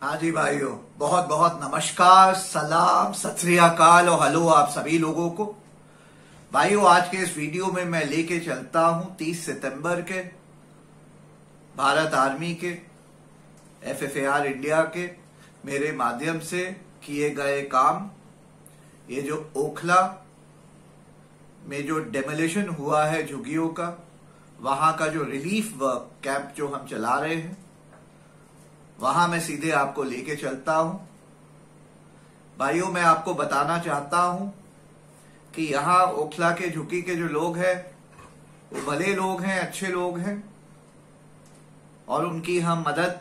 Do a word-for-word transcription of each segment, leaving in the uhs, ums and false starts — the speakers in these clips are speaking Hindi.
हाँ जी भाइयों, बहुत बहुत नमस्कार, सलाम, सत श्री अकाल और हेलो आप सभी लोगों को। भाइयों, आज के इस वीडियो में मैं लेके चलता हूं तीस सितंबर के भारत आर्मी के F F A R India के मेरे माध्यम से किए गए काम। ये जो ओखला में जो डेमोलिशन हुआ है झुग्गियों का, वहां का जो रिलीफ वर्क कैंप जो हम चला रहे हैं, वहां मैं सीधे आपको लेके चलता हूं। भाइयों, मैं आपको बताना चाहता हूं कि यहां ओखला के झुग्गी के जो लोग हैं वो भले लोग हैं, अच्छे लोग हैं और उनकी हम मदद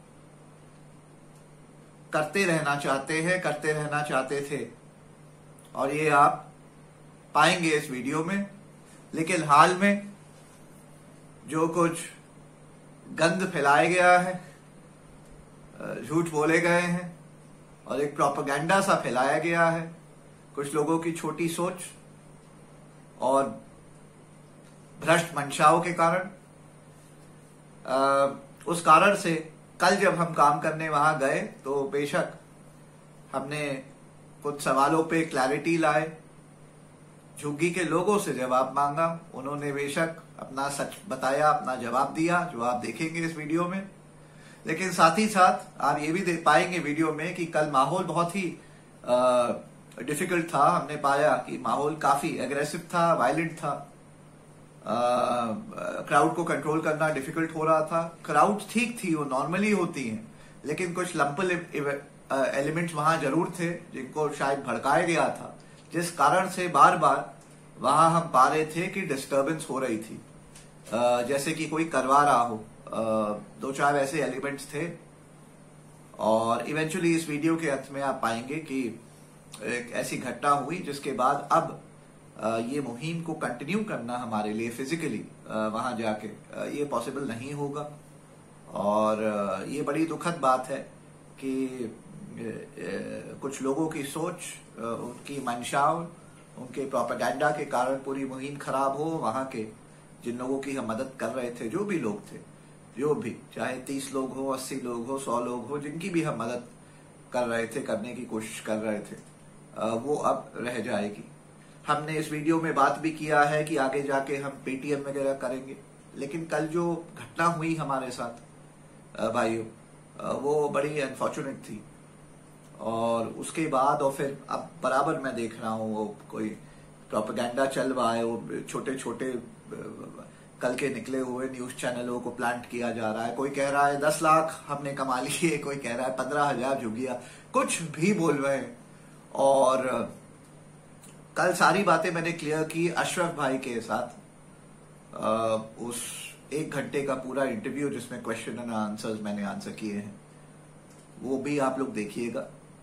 करते रहना चाहते हैं, करते रहना चाहते थे और ये आप पाएंगे इस वीडियो में। लेकिन हाल में जो कुछ गंद फैलाया गया है, झूठ बोले गए हैं और एक प्रोपेगेंडा सा फैलाया गया है कुछ लोगों की छोटी सोच और भ्रष्ट मंशाओं के कारण, उस कारण से कल जब हम काम करने वहां गए तो बेशक हमने कुछ सवालों पे क्लैरिटी लाए, झुग्गी के लोगों से जवाब मांगा, उन्होंने बेशक अपना सच बताया, अपना जवाब दिया जो आप देखेंगे इस वीडियो में। लेकिन साथ ही साथ आप ये भी देख पाएंगे वीडियो में कि कल माहौल बहुत ही डिफिकल्ट था। हमने पाया कि माहौल काफी एग्रेसिव था, वायलेंट था, क्राउड को कंट्रोल करना डिफिकल्ट हो रहा था। क्राउड ठीक थी, वो नॉर्मली होती हैं, लेकिन कुछ लंपल एलिमेंट्स वहां जरूर थे जिनको शायद भड़काया गया था, जिस कारण से बार बार वहां हम पा रहे थे कि डिस्टर्बेंस हो रही थी, जैसे कि कोई करवा रहा हो। दो चार ऐसे एलिमेंट्स थे और इवेंचुअली इस वीडियो के अंत में आप पाएंगे कि एक ऐसी घटना हुई जिसके बाद अब ये मुहिम को कंटिन्यू करना हमारे लिए फिजिकली वहां जाके ये पॉसिबल नहीं होगा। और ये बड़ी दुखद बात है कि कुछ लोगों की सोच, उनकी मंशाओं, उनके प्रोपेगेंडा के कारण पूरी मुहिम खराब हो। वहां के जिन लोगों की हम मदद कर रहे थे, जो भी लोग थे, जो भी, चाहे तीस लोग हो, अस्सी लोग हो, सौ लोग हो, जिनकी भी हम मदद कर रहे थे, करने की कोशिश कर रहे थे, वो अब रह जाएगी। हमने इस वीडियो में बात भी किया है कि आगे जाके हम पेटीएम वगैरह करेंगे, लेकिन कल जो घटना हुई हमारे साथ भाइयों, वो बड़ी अनफॉर्चुनेट थी। और उसके बाद और फिर अब बराबर मैं देख रहा हूँ वो कोई प्रोपेगेंडा चल रहा है, वो छोटे छोटे कल के निकले हुए न्यूज चैनलों को प्लांट किया जा रहा है। कोई कह रहा है दस लाख हमने कमा लिए, कोई कह रहा है पंद्रह हजार झुग्गियां, कुछ भी बोल रहे हैं। और कल सारी बातें मैंने क्लियर की अशरफ भाई के साथ, आ, उस एक घंटे का पूरा इंटरव्यू जिसमें क्वेश्चन एंड आंसर्स मैंने आंसर किए हैं, वो भी आप लोग देखिएगा।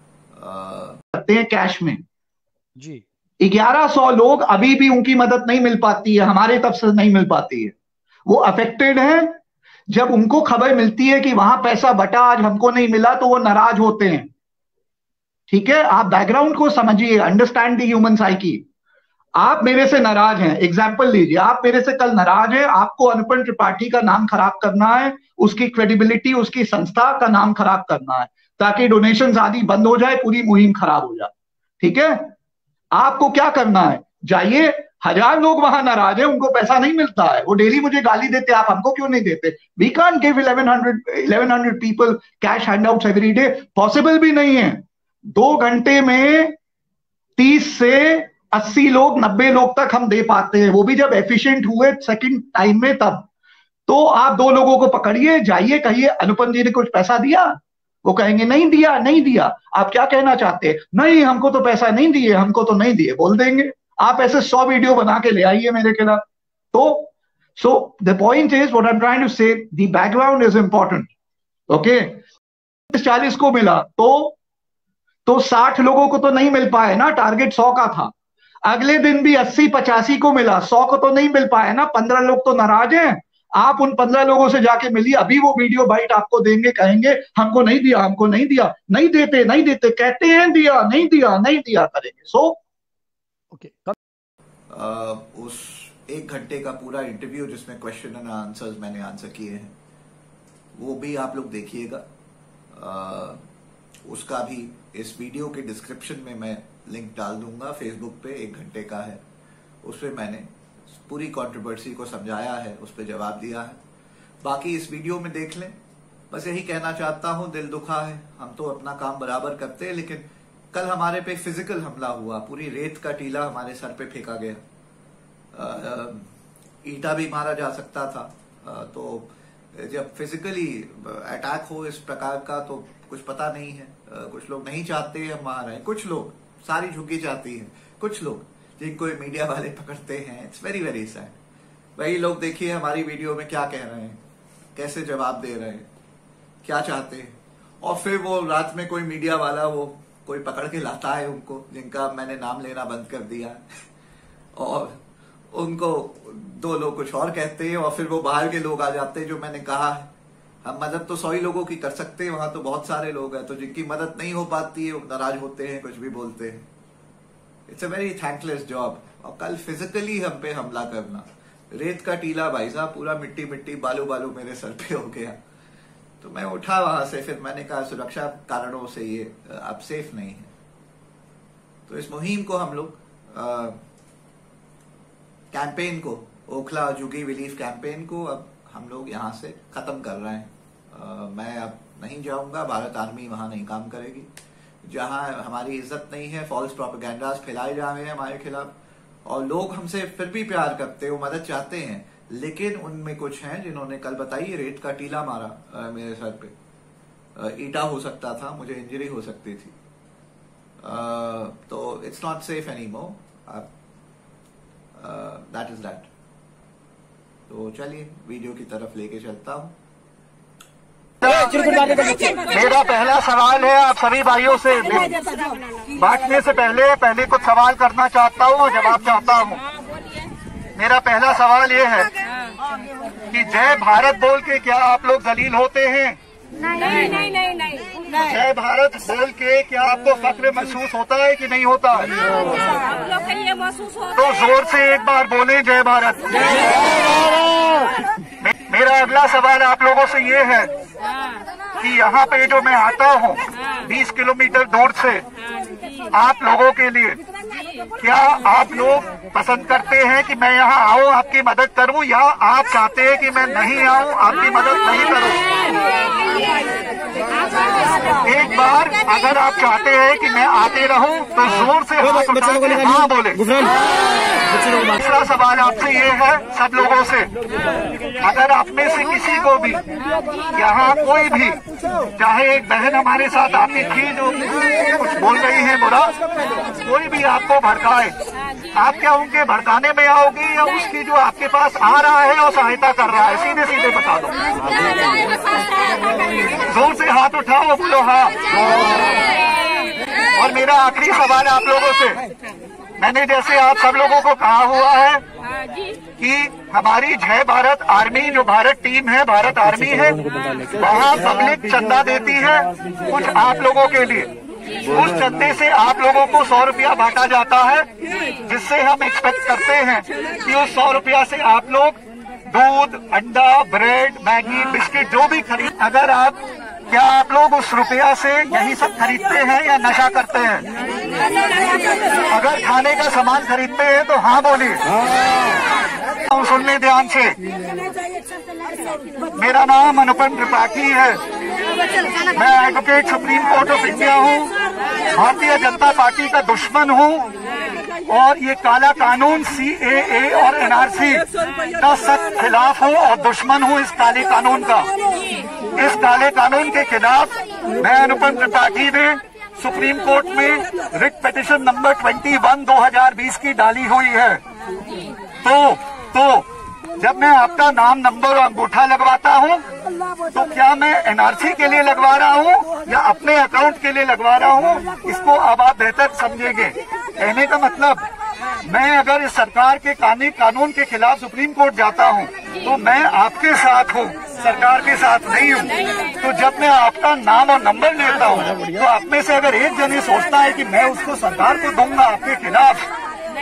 करते हैं कैश में जी। ग्यारह सौ लोग अभी भी उनकी मदद नहीं मिल पाती है, हमारे तरफ से नहीं मिल पाती है। वो अफेक्टेड हैं। जब उनको खबर मिलती है कि वहां पैसा बटा, आज हमको नहीं मिला, तो वो नाराज होते हैं। ठीक है, आप बैकग्राउंड को समझिए, अंडरस्टैंड द ह्यूमन साइकी। आप मेरे से नाराज हैं, एग्जाम्पल लीजिए, आप मेरे से कल नाराज हैं, आपको अनुपम त्रिपाठी का नाम खराब करना है, उसकी क्रेडिबिलिटी, उसकी संस्था का नाम खराब करना है, ताकि डोनेशन आदि बंद हो जाए, पूरी मुहिम खराब हो जाए। ठीक है, आपको क्या करना है, जाइए, हजार लोग वहां नाराज हैं, उनको पैसा नहीं मिलता है, वो डेली मुझे गाली देते, आप हमको क्यों नहीं देते? We can't give eleven hundred eleven hundred people cash handouts every day, possible भी नहीं है। दो घंटे में तीस से अस्सी लोग, नब्बे लोग तक हम दे पाते हैं, वो भी जब एफिशिएंट हुए सेकंड टाइम में तब। तो आप दो लोगों को पकड़िए, जाइए, कहिए अनुपम जी ने कुछ पैसा दिया, वो कहेंगे नहीं दिया, नहीं दिया। आप क्या कहना चाहते हैं? नहीं, हमको तो पैसा नहीं दिए, हमको तो नहीं दिए, बोल देंगे। आप ऐसे सौ वीडियो बना के ले आइए मेरे खिलाफ। तो so the point is, what I am trying to say, the background is important. Okay, चालीस को मिला तो तो साठ लोगों को तो नहीं मिल पाए ना, टारगेट सौ का था। अगले दिन भी अस्सी पचासी को मिला, सौ को तो नहीं मिल पाए ना, पंद्रह लोग तो नाराज हैं। आप उन पंद्रह लोगों से जाके मिलिए, अभी वो वीडियो बाइट आपको देंगे, कहेंगे हमको नहीं दिया, हमको नहीं दिया, नहीं देते, नहीं देते, कहते हैं दिया, नहीं दिया, नहीं दिया करेंगे। सो ओके, उस एक घंटे का पूरा इंटरव्यू जिसमें क्वेश्चन एंड आंसर्स मैंने आंसर किए हैं, वो भी आप लोग देखिएगा। आ, उसका भी इस वीडियो के डिस्क्रिप्शन में मैं लिंक डाल दूंगा। फेसबुक पे एक घंटे का है, उस पर मैंने पूरी कंट्रोवर्सी को समझाया है, उस पर जवाब दिया है। बाकी इस वीडियो में देख लें। बस यही कहना चाहता हूं, दिल दुखा है। हम तो अपना काम बराबर करते हैं, लेकिन कल हमारे पे फिजिकल हमला हुआ, पूरी रेत का टीला हमारे सर पे फेंका गया, ईटा भी मारा जा सकता था। तो जब फिजिकली अटैक हो इस प्रकार का तो कुछ पता नहीं है। कुछ लोग नहीं चाहते हम वहां रहें, कुछ लोग, सारी झुकी चाहती है, कुछ लोग जिनको मीडिया वाले पकड़ते हैं। It's very very sad. वही लोग देखिए हमारी वीडियो में क्या कह रहे हैं, कैसे जवाब दे रहे हैं, क्या चाहते हैं, और फिर वो रात में कोई मीडिया वाला वो कोई पकड़ के लाता है उनको, जिनका मैंने नाम लेना बंद कर दिया और उनको दो लोग कुछ और कहते हैं, और फिर वो बाहर के लोग आ जाते हैं। जो मैंने कहा है, हम मदद तो सौ ही लोगों की कर सकते हैं, वहां तो बहुत सारे लोग हैं, तो जिनकी मदद नहीं हो पाती है वो नाराज होते हैं, कुछ भी बोलते हैं। It's a very thankless job. और कल फिजिकली हम पे हमला करना, रेत का टीला भाई साहब, पूरा मिट्टी मिट्टी बालू बालू मेरे सर पे हो गया। तो मैं उठा वहां से, फिर मैंने कहा सुरक्षा कारणों से ये अब सेफ नहीं है। तो इस मुहिम को हम लोग कैंपेन को, ओखला जुगी बिलीफ कैंपेन को अब हम लोग यहां से खत्म कर रहे हैं। आ, मैं अब नहीं जाऊंगा, भारत आर्मी वहां नहीं काम करेगी। जहां हमारी इज्जत नहीं है, फॉल्स प्रोपेगेंडास फैलाए जा रहे हैं हमारे खिलाफ, और लोग हमसे फिर भी प्यार करते हैं, वो मदद चाहते हैं, लेकिन उनमें कुछ हैं जिन्होंने कल बताई रेत का टीला मारा आ, मेरे सर पे। आ, ईटा हो सकता था, मुझे इंजरी हो सकती थी। आ, तो it's not safe any more. That is that. तो चलिए वीडियो की तरफ लेके चलता हूं। मेरा पहला सवाल है आप सभी भाइयों से, बांटने से पहले पहले कुछ सवाल करना चाहता हूँ और जवाब चाहता हूँ। मेरा पहला सवाल ये है कि जय भारत बोल के क्या आप लोग जलील होते हैं? नहीं नहीं नहीं नहीं। जय भारत बोल के क्या आपको फक्र महसूस होता है कि नहीं होता? हम लोग के लिए महसूस होता तो जोर से एक बार बोले जय भारत। मेरा अगला सवाल आप लोगों से ये है कि यहाँ पे जो मैं आता हूँ बीस किलोमीटर दूर से, आप लोगों के लिए क्या आप लोग पसंद करते हैं कि मैं यहाँ आऊँ आपकी मदद करूँ, या आप चाहते हैं कि मैं नहीं आऊँ आपकी मदद नहीं करूँ? एक बार अगर आप चाहते हैं कि मैं आते रहूं तो जोर से हाथ उठा के हाँ बोले। दूसरा सवाल आपसे ये है सब लोगों से, अगर आप में से किसी को भी यहाँ कोई भी, चाहे एक बहन हमारे साथ आती थी जो कुछ बोल रही है बुरा, कोई भी आपको भड़काए, आप क्या उनके भड़काने में आओगी या उसकी जो आपके पास आ रहा है और सहायता कर रहा है? सीधे सीधे बता दो, जोर से हाथ उठाओ, बोलो हाँ। और मेरा आखिरी सवाल आप लोगों से, मैंने जैसे आप सब लोगों को कहा हुआ है कि हमारी जय भारत आर्मी जो भारत टीम है, भारत आर्मी है, वहाँ पब्लिक चंदा देती है कुछ आप लोगों के लिए। उस चंदे से आप लोगों को सौ रुपया बांटा जाता है, जिससे हम एक्सपेक्ट करते हैं कि उस सौ रुपया से आप लोग दूध, अंडा, ब्रेड, मैगी, बिस्किट जो भी खरीद, अगर आप क्या आप लोग उस रुपया से यही सब खरीदते हैं या नशा करते हैं? अगर खाने का सामान खरीदते हैं तो हाँ बोलिए। सुनने ध्यान से, मेरा नाम अनुपम त्रिपाठी है, मैं advocate supreme court of India हूँ, भारतीय जनता पार्टी का दुश्मन हूँ, और ये काला कानून सी ए ए और एन आर सी का सख्त खिलाफ हूँ और दुश्मन हूँ इस काले कानून का। इस काले कानून के खिलाफ मैं अनुपम त्रिपाठी ने सुप्रीम कोर्ट में रिट पिटीशन नंबर इक्कीस दो हज़ार बीस की डाली हुई है। तो तो जब मैं आपका नाम, नंबर और अंगूठा लगवाता हूँ तो क्या मैं एन आर सी के लिए लगवा रहा हूँ या अपने अकाउंट के लिए लगवा रहा हूँ, इसको अब आप बेहतर समझेंगे। कहने का मतलब, मैं अगर इस सरकार के कानूनी कानून के खिलाफ सुप्रीम कोर्ट जाता हूँ तो मैं आपके साथ हूँ, सरकार के साथ नहीं हूँ। तो जब मैं आपका नाम और नंबर लेता हूँ तो आप में से अगर एक जन ये सोचता है कि मैं उसको सरकार को दूंगा आपके खिलाफ,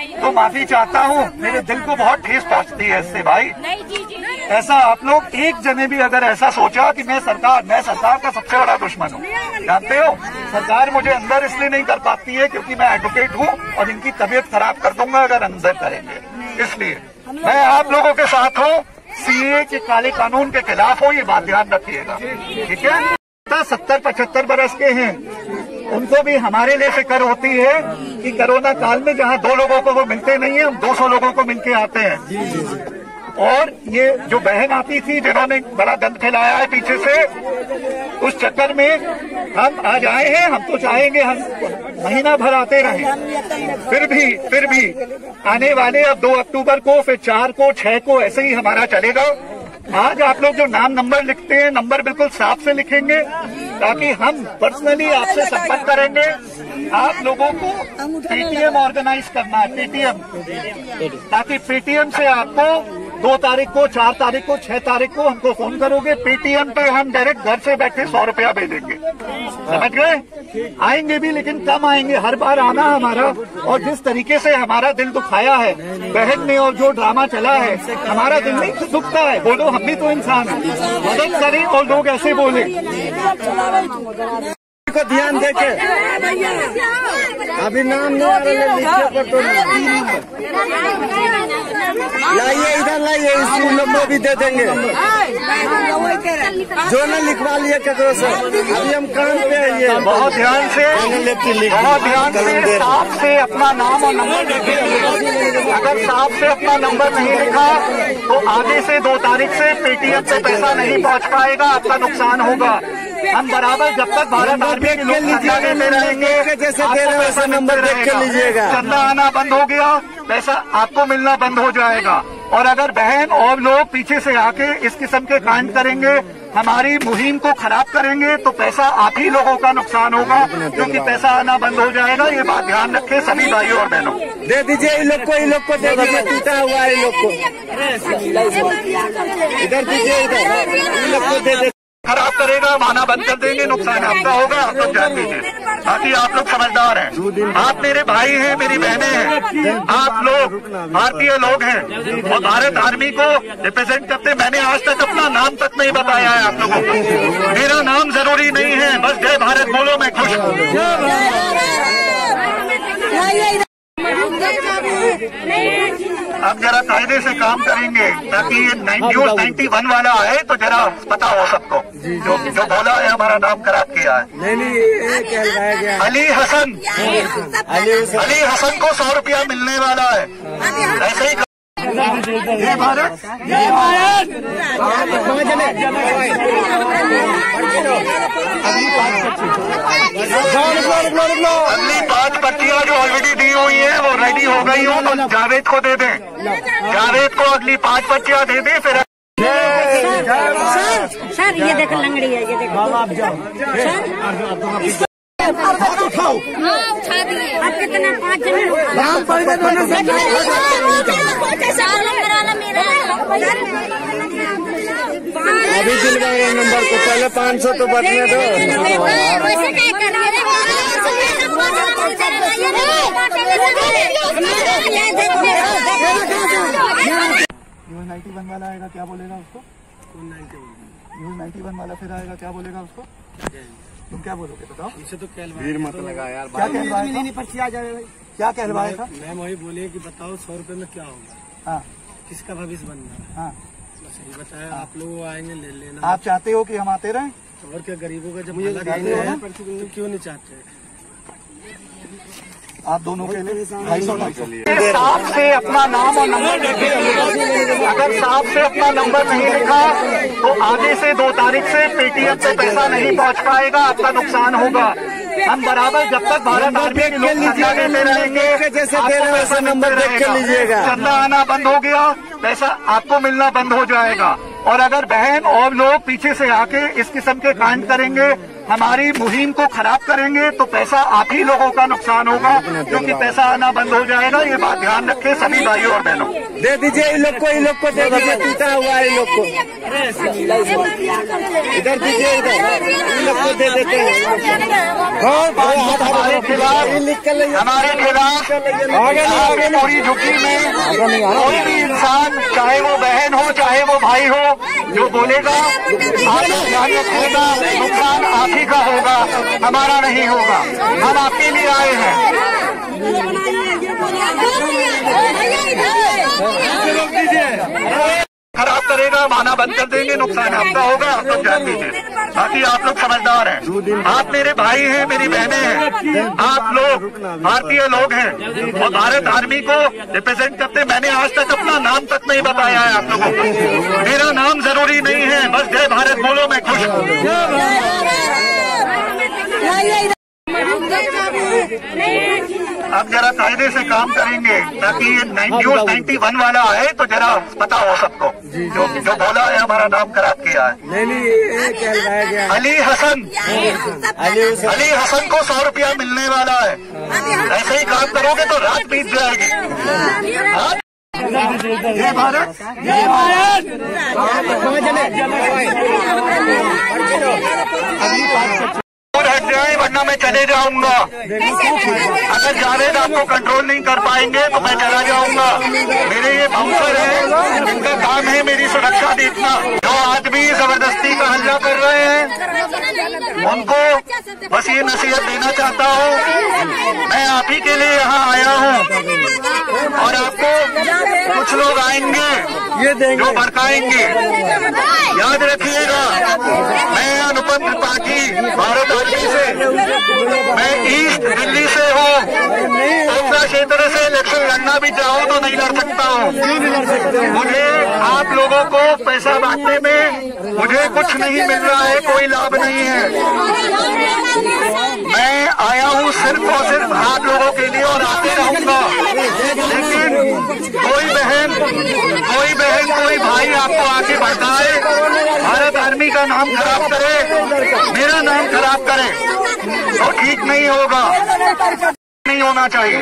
तो माफी चाहता हूँ। मेरे दिल को बहुत ठेस पहुँचती है इससे भाई। नहीं जी जी ऐसा आप लोग एक जने भी अगर ऐसा सोचा कि मैं सरकार मैं सरकार का सबसे बड़ा दुश्मन हूँ, जानते हो सरकार मुझे अंदर इसलिए नहीं कर पाती है क्योंकि मैं एडवोकेट हूँ और इनकी तबीयत खराब कर दूंगा अगर अंदर करेंगे। इसलिए मैं आप लोगों के साथ हूँ, सीए के काले कानून के खिलाफ हो, ये बात ध्यान रखिएगा, ठीक है। सत्तर पचहत्तर बरस के हैं, उनको भी हमारे लिए फिक्र होती है कि कोरोना काल में जहाँ दो लोगों को वो मिलते नहीं है, हम दो सौ लोगों को मिलके आते हैं। और ये जो बहन आती थी जिन्होंने बड़ा गंद फैलाया है पीछे से, उस चक्कर में हम आज आए हैं। हम तो चाहेंगे हम महीना भर आते रहें, फिर भी फिर भी आने वाले अब दो अक्टूबर को, फिर चार को, छह को ऐसे ही हमारा चलेगा। आज आप लोग जो नाम नंबर लिखते हैं, नंबर बिल्कुल साफ से लिखेंगे ताकि हम पर्सनली आपसे संपर्क करेंगे। आप लोगों को पेटीएम ऑर्गेनाइज करना है, पेटीएम, ताकि पेटीएम से आपको दो तारीख को, चार तारीख को, छह तारीख को हमको फोन करोगे, पेटीएम पे हम डायरेक्ट घर से बैठे सौ रुपया भेजेंगे, समझ गए। आएंगे भी लेकिन कम आएंगे, हर बार आना हमारा। और जिस तरीके से हमारा दिल दुखाया है बहन ने और जो ड्रामा चला है, हमारा दिल नहीं दुखता है। बोलो हम भी तो इंसान हैं, मदद करें और लोग ऐसे बोले को ध्यान देके अभी नाम नहीं आ रहा, लिखिए पर तो लाइए, इधर लाइए, इस नंबर भी दे देंगे जो न लिखवा लिए ककरो से। अभी हम काम पे है, ये बहुत ध्यान से बहुत ध्यान से साफ से अपना नाम और नंबर लिखिए। अगर साफ से अपना नंबर नहीं लिखा तो आगे से दो तारीख से पेटीएम से पैसा नहीं पहुंच पाएगा, आपका नुकसान होगा। हम बराबर जब तक भारत आर्मी के लोग चंदा देते रहेंगे, जैसे दे रहे वैसा नंबर देख के लीजिएगा। चंदा आना बंद हो गया, पैसा आपको मिलना बंद हो जाएगा। और अगर बहन और लोग पीछे से आके इस किस्म के कांड करेंगे, हमारी मुहिम को खराब करेंगे, तो पैसा आप ही लोगों का नुकसान होगा, क्योंकि पैसा आना बंद हो जाएगा। ये बात ध्यान रखें सभी भाइयों और बहनों। दे दीजिए इन लोग को, इन लोग को दे दीजिए, टूटा हुआ है इन लोग को, इधर दीजिए, इधर इन लोग को दे दे। खराब करेगा, माना बंद कर देंगे, नुकसान आपका होगा, आप लोग जान लीजिए। बाकी आप लोग समझदार हैं, आप मेरे भाई हैं, मेरी बहनें हैं, आप लोग भारतीय लोग हैं और भारत आर्मी को रिप्रेजेंट करते हैं। मैंने आज तक अपना नाम तक नहीं बताया है आप लोगों को, मेरा नाम जरूरी नहीं है, बस जय भारत बोलो, मैं खुश हूँ। अब जरा कायदे से काम करेंगे ताकि ये न्यूज नाइन्टी वन वाला आए तो जरा पता हो सबको जो जो बोला है हमारा नाम खराब किया है। नहीं नहीं ये कहलाया गया अली हसन, अली हसन को सौ रुपया मिलने वाला है, ऐसे ही जय भारत, जय भारत। अगली पांच पर्चियां जो ऑलरेडी दी हुई है वो रेडी हो गई हो तो जावेद को दे दें, जावेद को अगली पांच पर्चियां दे दें। फिर सर सर ये देखो लंगड़ी है, ये देखो आप जाओ उठाओ, उठा दिए। अब कितना पाँच जन अभी दिलवाएंगे नंबर को, पहले पाँच सौ तो बचने दो। न्यूज नाइन्टी वन वाला आएगा, क्या बोलेगा उसको? न्यूज नाइन्टी वन वाला फिर आएगा, क्या बोलेगा उसको? तुम क्या बोलोगे बताओ? इसे तो वीर मत लगा यार, क्या कहलवाएगा? पर्ची आ जाए, क्या कहलवाएगा? मैम वही बोले कि बताओ सौ रुपए में क्या होगा, हाँ किसका भविष्य बनना है। हाँ सही बताया, आप लोग आएंगे ले लेना। आप चाहते हो कि हम आते रहें? और क्या गरीबों का जब मुझे भला है तो क्यों नहीं चाहते? आप दोनों के लिए ढाई सौ ढाई सौ साफ से अपना नाम और नंबर लिखिए। अगर साफ से अपना नंबर नहीं लिखा तो आगे से दो तारीख से पेटीएम पे पैसा नहीं पहुंच पाएगा, आपका नुकसान होगा। हम बराबर जब तक भारत आर्मी के लोग चंदा देते रहेंगे, जैसे दे रहे वैसा नंबर देख के लीजिएगा। चंदा आना बंद हो गया, पैसा आपको मिलना बंद हो जाएगा। और अगर बहन और लोग पीछे से आके इस किस्म के कांड करेंगे, हमारी मुहिम को खराब करेंगे तो पैसा आप ही लोगों का नुकसान होगा, क्योंकि पैसा आना बंद हो जाएगा। ये बात ध्यान रखें सभी भाइयों और बहनों। दे दीजिए इन लोग को, इन लोग को दे दीजिए, टूटा हुआ है इन लोग को। इधर दीजिए, इधर इन लोग को दे देते हैं। हमारे खिलाफ हमारे खिलाफ आगे पूरी झुकी में कोई भी इंसान, चाहे वो बहन हो चाहे वो भाई हो, जो बोलेगा आप ध्यान रखिएगा, नुकसान आप ही का होगा, हमारा नहीं होगा। हम आपके लिए आए हैं। खराब करेगा, माना बंद कर देंगे, नुकसान आपका होगा, आप लोग जान दीजिए। बाकी आप लोग समझदार हैं, आप मेरे भाई हैं, मेरी बहनें हैं, आप लोग भारतीय लोग हैं और भारत आर्मी को रिप्रेजेंट करते। मैंने आज तक अपना नाम तक नहीं बताया है आप लोगों को, मेरा नाम जरूरी नहीं है, बस जय भारत बोलो, मैं खुश हूँ। अब जरा कायदे से काम करेंगे ताकि ये न्यूज नाइन्टी वन वाला आए तो जरा पता हो सबको, जो जो बोला है हमारा नाम खराब किया है। अली हसन अली हसन को सौ रुपया मिलने वाला है, ऐसे ही काम करोगे तो रात बीत जाएगी। जय भारत, जय भारत। अगली बात हट जाए वरना मैं चले जाऊंगा। अगर जावेद आपको कंट्रोल नहीं कर पाएंगे तो मैं चला जाऊंगा। मेरे ये बाउंसर है, इनका काम है मेरी सुरक्षा देखना। जो आदमी जबरदस्ती का हल्ला कर रहे हैं उनको बस ये नसीहत देना चाहता हूँ, मैं आप ही के लिए यहाँ आया हूँ और आपको कुछ लोग आएंगे जो भड़काएंगे। याद रखिएगा, मैं अनुपम त्रिपाठी भारत आर्मी से, मैं ईस्ट दिल्ली से हूँ। ओखला क्षेत्र से इलेक्शन लड़ना भी चाहूँ तो नहीं लड़ सकता हूँ। मुझे आप लोगों को पैसा बांटने में मुझे कुछ नहीं मिल रहा है, कोई लाभ नहीं है। मैं आया हूँ सिर्फ और सिर्फ आप लोगों के लिए और आते रहूंगा। लेकिन कोई बहन कोई बहन कोई भाई आपको आके भड़काए, भारत आर्मी का नाम खराब करे, मेरा नाम खराब करे तो ठीक नहीं होगा, नहीं होना चाहिए।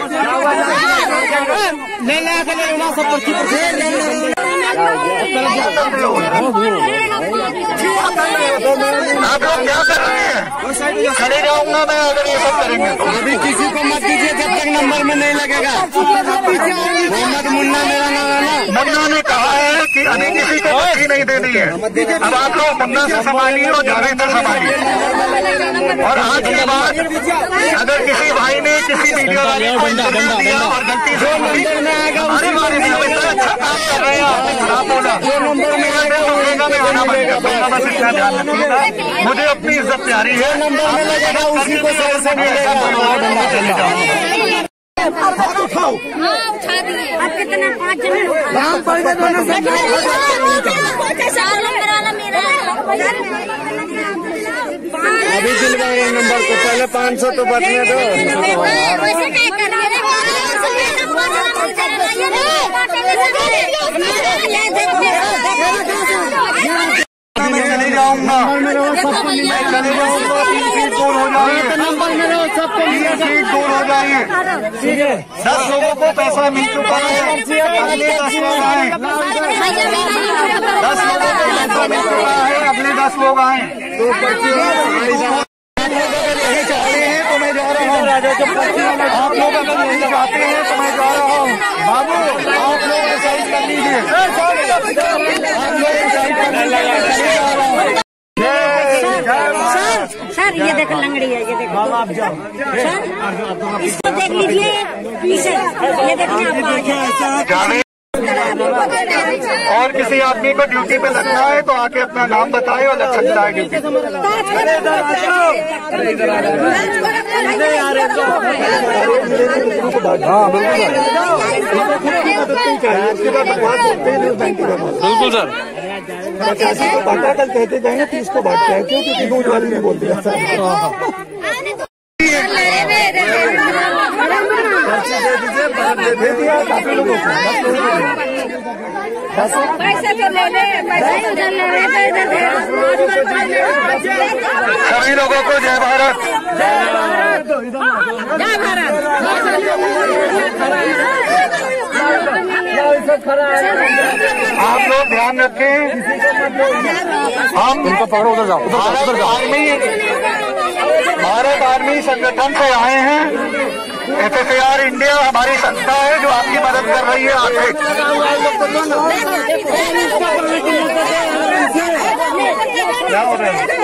आप लोग क्या कर रहे हैं? खड़े जाऊंगा मैं अगर ये सब करेंगे तो। अभी किसी को मत दीजिए जब तक नंबर में नहीं लगेगा। मोहम्मद मुन्ना मेरा नाम है ना। मुन्ना ने कहा है कि अभी किसी को बच्ची नहीं देनी है। अब आप लोग मुन्ना से संभालिए और जावेद से संभालिए। और आज के बाद अगर किसी भाई ने किसी मीडिया वाले को इंटरव्यू दिया और गलती से हमारे बारे में इतना अच्छा काम कर रहे हैं, आपने खराब बोला, मेरा दिल दुखेगा, मैं आना बंद कर दूंगा। बस इतना ध्यान रखिएगा, मुझे अपनी इज्जत प्यारी है। नंबर में लगेगा उसी को सर से मिलेगा। चले जाओ। उठाओ, आप कितना पाँच जन अभी दिलवाए नंबर को, पहले पाँच सौ तो बचने दो। मैं चले जाऊंगा, मैं चले जाऊंगा। तीन सीट दूर हो जाइए, नंबर में रहो, सबको तीन सीट दूर हो जाइए। दस लोगों को पैसा मिल चुका है, अगले दस लोग आए। दस लोगों को पैसा मिल चुका है, अगले दस लोग आए। यही चाहते हैं तो मैं जा रहा हूँ। आप लोग अगर यही चाहते हैं तो मैं जा रहा हूँ। बाबू आप लोग डिसाइड कर लीजिए, आप लोग डिसाइड कर लीजिए। सर ये देख लंगड़ी है, ये देखो आप जाओ सर, इसको देख लीजिए, इसे ये देखिए। और किसी आदमी को ड्यूटी पे लगना है तो आके अपना नाम बताए और लग सकता है ड्यूटी। हाँ बिल्कुल सर, पचासी को बांटा कल कहते जाएंगे तीस को बांटते हैं, क्यों? क्योंकि दूध वाले ने बोल दिया सर। दे दिया काफी लोगों को। पैसे तो ले ले, पैसे तो ले ले। सभी लोगों को जय भारत। जय भारत, जय भारत। आप लोग ध्यान रखें, हम उनका पकड़ो, उधर जाओ, भारत आर्मी भारत आर्मी संगठन से आए हैं। F S A R India हमारी संस्था है जो आपकी मदद कर रही है आर्थिक। क्या हो रहा है?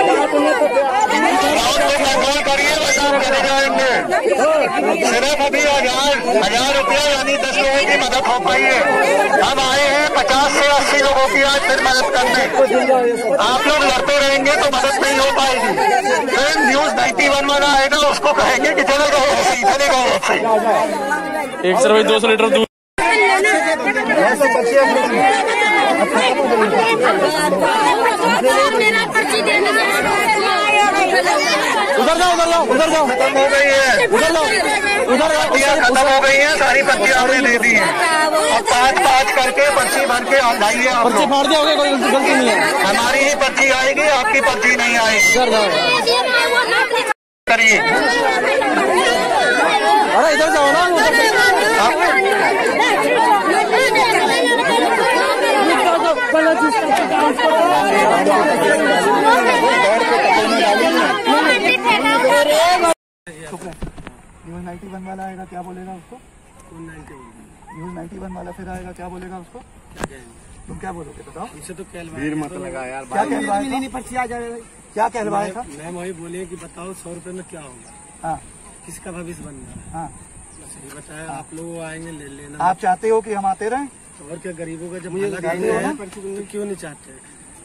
कंट्रोल करिए, बता चले जाएंगे। सिर्फ अभी हजार हजार रुपया यानी दस लोगों की मदद हो पाई है। हम आए हैं पचास से अस्सी लोगों की आज फिर मदद करने। आप लोग लड़ते रहेंगे तो मदद नहीं हो पाएगी। फिर न्यूज नाइन्टी वन वाला आएगा, उसको कहेंगे कि चले गए ऐसे ही, चले गए ऐसे ही। एक सौ दो सौ लीटर दूध उधर जाओ, उधर जाओ, उधर जाओ। खत्म हो गई है, उधर जाओ, उधर पर्चियाँ खत्म हो गई हैं, सारी पर्चियाँ हमने दे दी हैं। अब पाँच पाँच करके पर्ची भर के लाइए। आप पर्ची फाड़ दिया होगा, कोई गलती नहीं है। हमारी ही पर्ची आएगी, आपकी पर्ची नहीं आएगी। करिए, अरे इधर जाओ ना, न्यूज नाइन्टी वन वाला आएगा, क्या बोलेगा उसको? न्यूज नाइन्टी वन वाला फिर आएगा, क्या बोलेगा उसको? तुम क्या बोलोगे बताओ? इसे तो भीड़ मत लगा यार। क्या कहलवाएगा? पर्ची आ जाएगा, क्या कहलवाएगा? मैम वही बोलिए कि बताओ सौ रुपए में क्या होगा, हाँ किसका भविष्य बन रहा है। हाँ सही बताया, आप लोग आएंगे ले लेना। आप चाहते हो कि हम आते रहें? और क्या, गरीबों का जब मुझे भला बताते करना हो है ना? तो क्यों नहीं चाहते?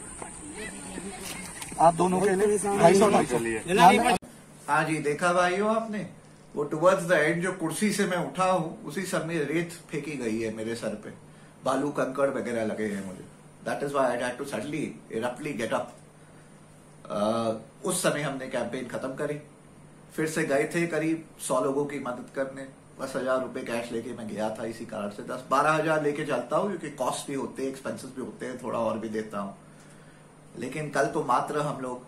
आप दोनों के लिए ढाई सौ ढाई हाँ जी, देखा भाइयों आपने, वो टुवर्ड्स द एंड जो कुर्सी से मैं उठा हूँ उसी समय रेत फेंकी गई है मेरे सर पे, बालू कंकड़ वगैरह लगे हैं मुझे। That is why I had to suddenly abruptly get up. उस समय हमने कैंपेन खत्म करी, फिर से गए थे करीब सौ लोगों की मदद करने। दस हजार रुपए कैश लेके मैं गया था, इसी कारण से दस बारह हजार लेके चलता हूँ क्योंकि कॉस्ट भी होते हैं, एक्सपेंसेस भी होते हैं, थोड़ा और भी देता हूँ। लेकिन कल तो मात्र हम लोग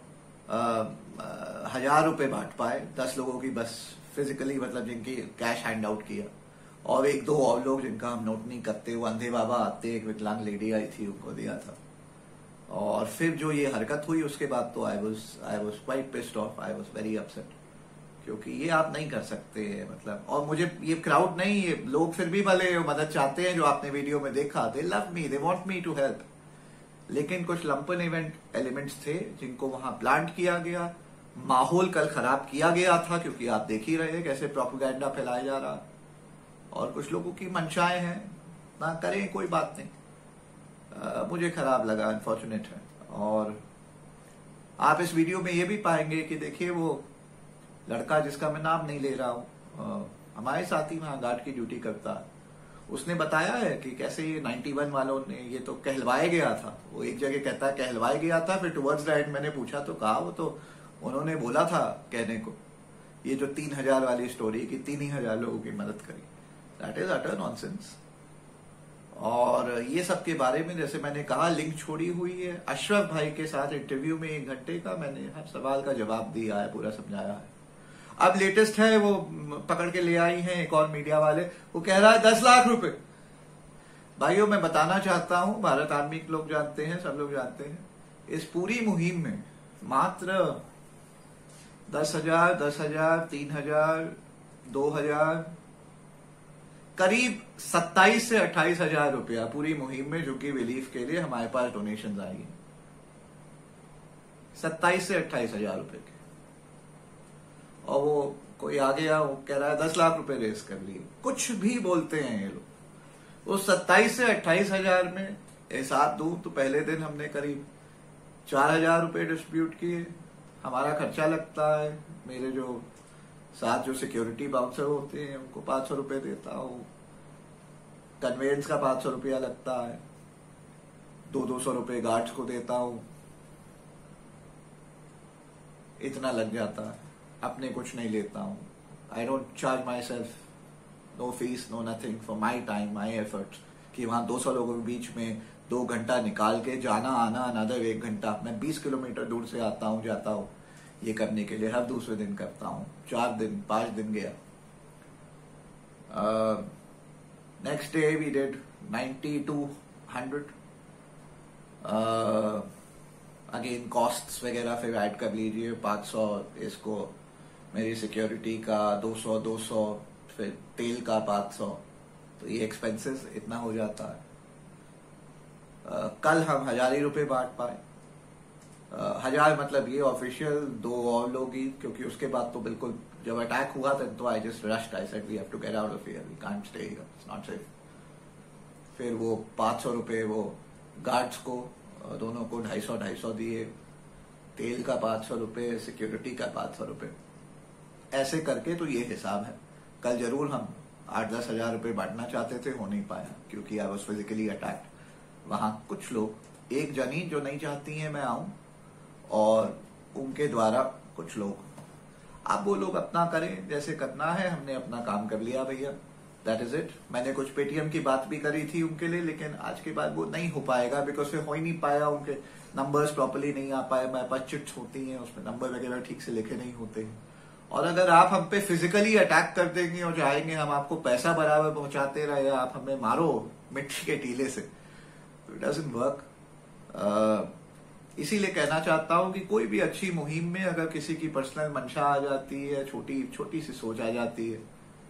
हजार रुपए बांट पाए, दस लोगों की बस फिजिकली, मतलब जिनकी कैश हैंड आउट किया, और एक दो और लोग जिनका हम नोट नहीं करते, वो अंधे बाबा आते, एक विकलांग लेडी आई थी, उनको दिया था। और फिर जो ये हरकत हुई उसके बाद तो I was I was quite pissed off, I was very upset, क्योंकि ये आप नहीं कर सकते मतलब। और मुझे ये क्राउड नहीं, ये लोग फिर भी भले मदद चाहते हैं, जो आपने वीडियो में देखा, they love me, they want me to help, लेकिन कुछ लंपन इवेंट एलिमेंट्स थे जिनको वहां प्लांट किया गया। माहौल कल खराब किया गया था, क्योंकि आप देख ही रहे कैसे प्रोपेगेंडा फैलाया जा रहा, और कुछ लोगों की मंशाएं हैं, ना करें कोई बात नहीं। आ, मुझे खराब लगा, अनफॉर्चुनेट है। और आप इस वीडियो में ये भी पाएंगे कि देखिए वो लड़का जिसका मैं नाम नहीं ले रहा हूं, हमारे साथी वहां गार्ड की ड्यूटी करता है, उसने बताया है कि कैसे ये नाइन्टी वन वालों ने, ये तो कहलवाया गया था। वो एक जगह कहता है कहलवाया गया था, फिर टुवर्ड्स द एंड मैंने पूछा तो कहा वो तो उन्होंने बोला था कहने को, ये जो तीन हजार वाली स्टोरी की तीन ही हजार लोगों की मदद करी, दैट इज अटर नॉनसेंस। और ये सब के बारे में जैसे मैंने कहा, लिंक छोड़ी हुई है अशरफ भाई के साथ इंटरव्यू में, एक घंटे का मैंने हर सवाल का जवाब दिया है, पूरा समझाया है। अब लेटेस्ट है वो पकड़ के ले आई हैं एक और मीडिया वाले, वो कह रहा है दस लाख रुपए। भाइयों मैं बताना चाहता हूं, भारत आर्मी के लोग जानते हैं, सब लोग जानते हैं, इस पूरी मुहिम में मात्र दस हजार दस हजार तीन हजार दो हजार करीब सत्ताईस से अट्ठाईस हजार रुपया पूरी मुहिम में झुग्गी रिलीफ के लिए हमारे पास डोनेशन आई है, सत्ताईस से अट्ठाईस हजार रुपए के। और वो कोई आ गया, वो कह रहा है दस लाख रुपए रेस कर लिए, कुछ भी बोलते हैं ये लोग। वो सत्ताईस से अट्ठाईस हजार में हिसाब दूं तो पहले दिन हमने करीब चार हजार रुपए डिस्ट्रीब्यूट किए, हमारा खर्चा लगता है, मेरे जो साथ जो सिक्योरिटी बाउंसर होते हैं उनको पांच सौ रुपए देता हूं, कन्वेंस का पांच सौ रुपया लगता है, दो दो सौ रुपए गार्ड्स को देता हूं, इतना लग जाता है, अपने कुछ नहीं लेता हूं। I don't charge myself no fees no nothing for my time my efforts, कि वहां दो सौ लोगों के बीच में दो घंटा निकाल के जाना आना, अनदर एक घंटा। मैं बीस किलोमीटर दूर से आता हूँ जाता हूँ ये करने के लिए, हर दूसरे दिन करता हूँ, चार दिन पांच दिन गया। Next day we did ninety two hundred. Again costs वगैरह फिर ऐड कर लीजिए, पाँच सौ इसको मेरी सिक्योरिटी का, दो सौ दो सौ, फिर तेल का पाँच सौ, तो ये एक्सपेंसेस इतना हो जाता है। uh, कल हम हजार ही रुपए बांट पाए। uh, हजार मतलब ये ऑफिशियल, दो और लोग ही, क्योंकि उसके बाद तो बिल्कुल जब अटैक हुआ था तो I just rushed, I said we have to get out of here, we can't stay here, it's not safe. फिर वो पाँच सौ रुपए वो गार्ड्स को, दोनों को ढाई सौ ढाई सौ दिए, तेल का पाँच सौ रुपए, सिक्योरिटी का पाँच सौ रुपए, ऐसे करके तो ये हिसाब है। कल जरूर हम आठ दस हजार रुपए बांटना चाहते थे, हो नहीं पाया क्योंकि आई वाज फिजिकली अटैक्ड। वहां कुछ लोग, एक जनी जो नहीं चाहती है मैं आऊं, और उनके द्वारा कुछ लोग, आप वो लोग अपना करें जैसे करना है, हमने अपना काम कर लिया भैया, दैट इज इट। मैंने कुछ पेटीएम की बात भी करी थी उनके लिए, लेकिन आज के बाद वो नहीं हो पाएगा बिकॉज फिर हो ही नहीं पाया, उनके नंबर्स प्रॉपर्ली नहीं आ पाए, मेरे पास चिट्स होती हैं उसमें नंबर वगैरह ठीक से लिखे नहीं होते हैं। और अगर आप हम पे फिजिकली अटैक कर देंगे और चाहेंगे हम आपको पैसा बराबर पहुंचाते रहे, आप हमें मारो मिट्टी के टीले से, तो इट डजंट वर्क। इसीलिए कहना चाहता हूं कि कोई भी अच्छी मुहिम में अगर किसी की पर्सनल मंशा आ जाती है, छोटी छोटी सी सोच आ जाती है,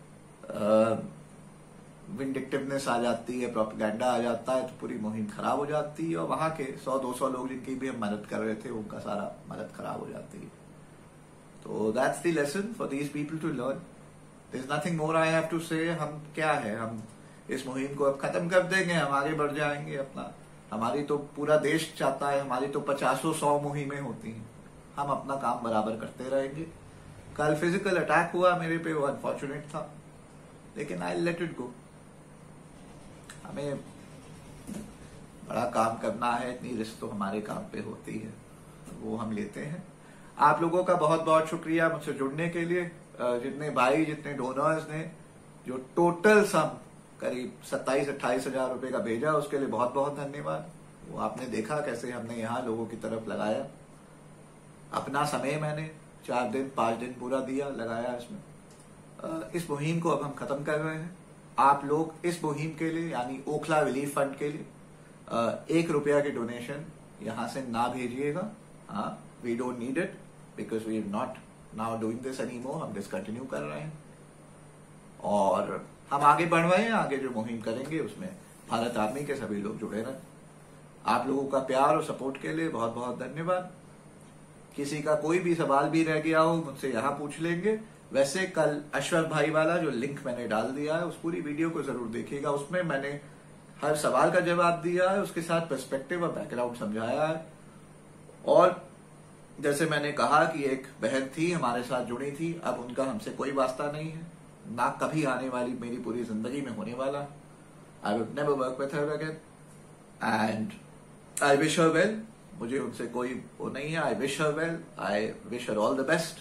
विंडिक्टिवनेस आ जाती है, प्रोपेगेंडा आ जाता है, तो पूरी मुहिम खराब हो जाती है, और वहां के सौ दो सौ लोग जिनकी भी हम मदद कर रहे थे उनका सारा मदद खराब हो जाती है। तो that's the lesson for these people to learn. There is nothing more I have to say. हम क्या है, हम इस मुहिम को अब खत्म कर देंगे, हम आगे बढ़ जाएंगे अपना। हमारी तो पूरा देश चाहता है, हमारी तो पचासों सौ मुहिमें होती हैं, हम अपना काम बराबर करते रहेंगे। कल फिजिकल अटैक हुआ मेरे पे, वो अनफॉर्चुनेट था, लेकिन आई लेट इट गो। हमें बड़ा काम करना है, इतनी रिस्क तो हमारे काम पे होती है, वो हम लेते हैं। आप लोगों का बहुत बहुत शुक्रिया मुझसे जुड़ने के लिए, जितने भाई, जितने डोनर्स ने जो टोटल सम करीब सत्ताईस अट्ठाईस हजार रुपए का भेजा, उसके लिए बहुत बहुत धन्यवाद। वो आपने देखा कैसे हमने यहाँ लोगों की तरफ लगाया, अपना समय मैंने चार दिन पांच दिन पूरा दिया, लगाया इसमें। इस मुहिम को अब हम खत्म कर रहे हैं। आप लोग इस मुहिम के लिए, यानी ओखला रिलीफ फंड के लिए एक रुपया की डोनेशन यहां से ना भेजिएगा। हाँ, we don't need it because we are not now doing this any more. हम डिसकंटिन्यू कर रहे हैं और हम आगे बढ़ रहे हैं। आगे जो मुहिम करेंगे उसमें भारत आर्मी के सभी लोग जुड़े रहें। आप लोगों का प्यार और सपोर्ट के लिए बहुत बहुत धन्यवाद। किसी का कोई भी सवाल भी रह गया हो मुझसे यहाँ पूछ लेंगे। वैसे कल अशरफ भाई वाला जो लिंक मैंने डाल दिया है, उस पूरी वीडियो को जरूर देखिएगा। उसमें मैंने हर सवाल का जवाब दिया है, उसके साथ पर्सपेक्टिव और बैकग्राउंड समझाया है। और जैसे मैंने कहा कि एक बहन थी हमारे साथ जुड़ी थी, अब उनका हमसे कोई वास्ता नहीं है, ना कभी आने वाली मेरी पूरी जिंदगी में होने वाला। I will never work with her again and I wish her well. मुझे उनसे कोई वो नहीं है। I wish her well, I wish her all the best.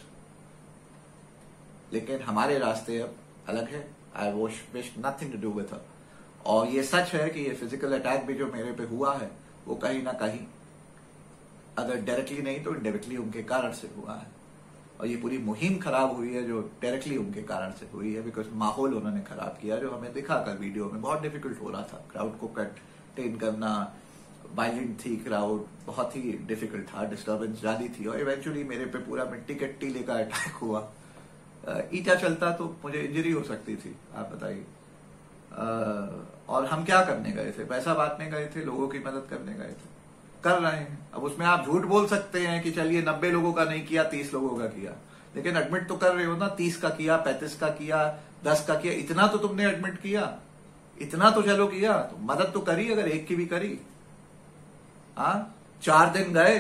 लेकिन हमारे रास्ते अब अलग है। I wish nothing to do with her. और ये सच है कि ये फिजिकल अटैक भी जो मेरे पे हुआ है वो कहीं ना कहीं, अगर डायरेक्टली नहीं तो इनडायरेक्टली उनके कारण से हुआ है। और ये पूरी मुहिम खराब हुई है जो डायरेक्टली उनके कारण से हुई है, बिकॉज माहौल उन्होंने खराब किया, जो हमें दिखा कल वीडियो में। बहुत डिफिकल्ट हो रहा था क्राउड को कंटेन करना, वायलेंट थी क्राउड, बहुत ही डिफिकल्ट था, डिस्टर्बेंस ज्यादा थी। और इवेंचुअली मेरे पे पूरा मिट्टी के टीले का अटैक हुआ। ईटा चलता तो मुझे इंजरी हो सकती थी, आप बताइए। और हम क्या करने गए थे? पैसा बांटने गए थे, लोगों की मदद करने गए थे, कर रहे हैं। अब उसमें आप झूठ बोल सकते हैं कि चलिए नब्बे लोगों का नहीं किया, तीस लोगों का किया, लेकिन एडमिट तो कर रहे हो ना। तीस का किया, पैंतीस का किया, दस का किया, इतना तो तुमने एडमिट किया, इतना तो चलो किया, तो मदद तो करी, अगर एक की भी करी। हाँ, चार दिन गए,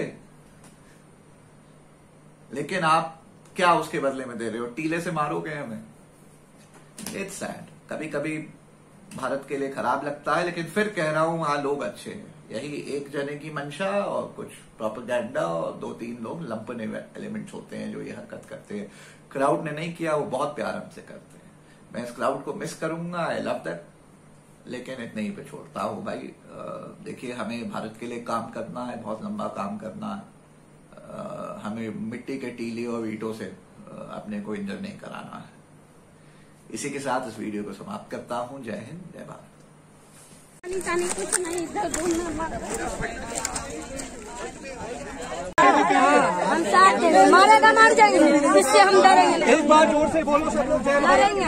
लेकिन आप क्या उसके बदले में दे रहे हो? टीले से मारोगे हमें। It's sad. कभी कभी भारत के लिए खराब लगता है, लेकिन फिर कह रहा हूं वहां लोग अच्छे हैं। यही एक जने की मंशा और कुछ प्रोपेगेंडा और दो तीन लोग लंपन एलिमेंट्स होते हैं जो ये हरकत करते हैं। क्राउड ने नहीं किया, वो बहुत प्यार हमसे करते हैं। मैं इस क्राउड को मिस करूंगा। आई लव दैट लेकिन इतने ही पे छोड़ता हूँ भाई। देखिए, हमें भारत के लिए काम करना है, बहुत लंबा काम करना है। हमें मिट्टी के टीले और ईंटों से अपने को इंजन नहीं कराना है। इसी के साथ इस वीडियो को समाप्त करता हूँ। जय हिंद, जय भारत। कुछ नहीं, हम साथ हैं, मारेगा मार जाएंगे, इससे हम डरेंगे। एक बार जोर से बोलो सब लोग, जय डरेंगे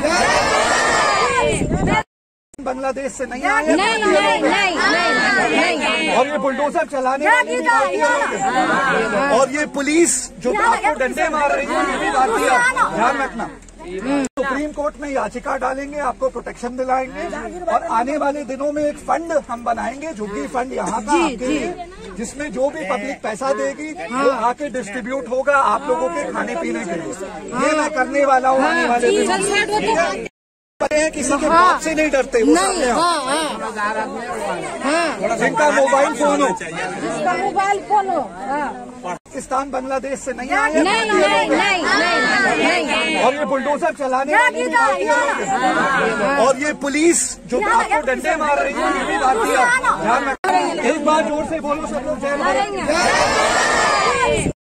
बांग्लादेश से नहीं आए। नहीं नहीं नहीं नहीं नहीं। और ये बुलडोजर चलाने वाले भी भारतीय लोग, और ये पुलिस जो आपको डंडे मार रही है ये भी भारतीय। ध्यान रखना, सुप्रीम कोर्ट में याचिका डालेंगे, आपको प्रोटेक्शन दिलाएंगे, और आने वाले दिनों में एक फंड हम बनाएंगे, झुग्गी फंड यहाँ का आपके लिए, जिसमें जो भी पब्लिक पैसा देगी वो आके डिस्ट्रीब्यूट होगा आप लोगों के खाने पीने के लिए। ये मैं करने वाला हूँ आने वाले दिनों। किसी के बात से नहीं डरते वो, सामने जिनका मोबाइल फोन हो, जिसका मोबाइल फोन हो। पाकिस्तान बांग्लादेश से नहीं आए। नहीं नहीं नहीं नहीं। और ये बुलडोजर चलाने वाले भी भारतीय लोग, और ये पुलिस जो आपको डंडे मार रही है ये भी भारतीय। ध्यान रखना, एक बार जोर से बोलो सब लोग, जय भारत।